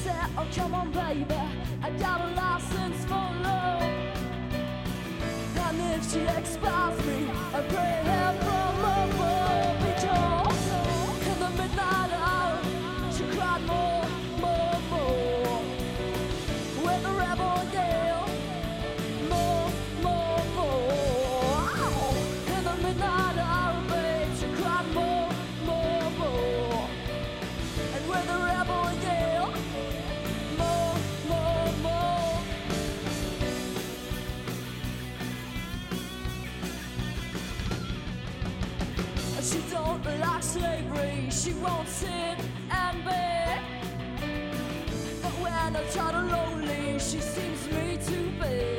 said, oh come on baby, I got a license for love. And if she expires me, I pray her from above. Because in the midnight hour, she cried more, more, more. With the rebel yell, more, more, more. In the midnight hour, babe, she cried more, more, more. And with the rebel yell, more, more, more. She don't like slavery, she won't sit and beg. But when I'm tired and lonely, she seems me to be.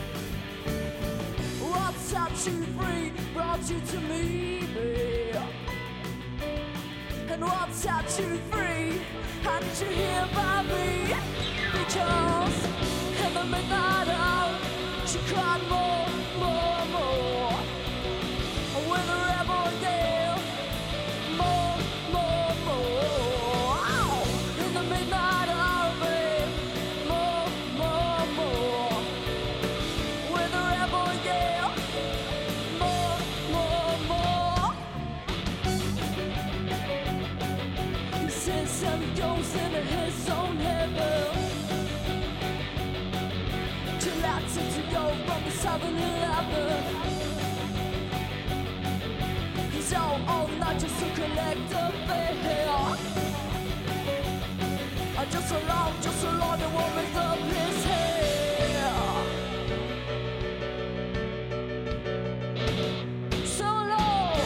What set you free brought you to me, babe? And what set you free, how did you hear about me? Because in the midnight hour, she cried more, more, more. With a rebel yell, more, more, more. In the midnight hour, babe, more, more, more. With a rebel yell, more, more, more. He says and he goes into his own heaven. Too late to go from the 7-Eleven. So all night just to collect a bill. Just so long, the war is up his hair. So long.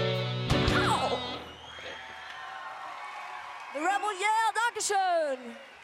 The rebel yell, Dankeschön!